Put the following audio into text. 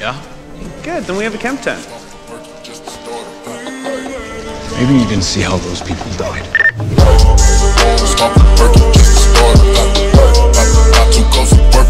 Yeah? Good, then we have a chem tent. Maybe you didn't see how those people died. Just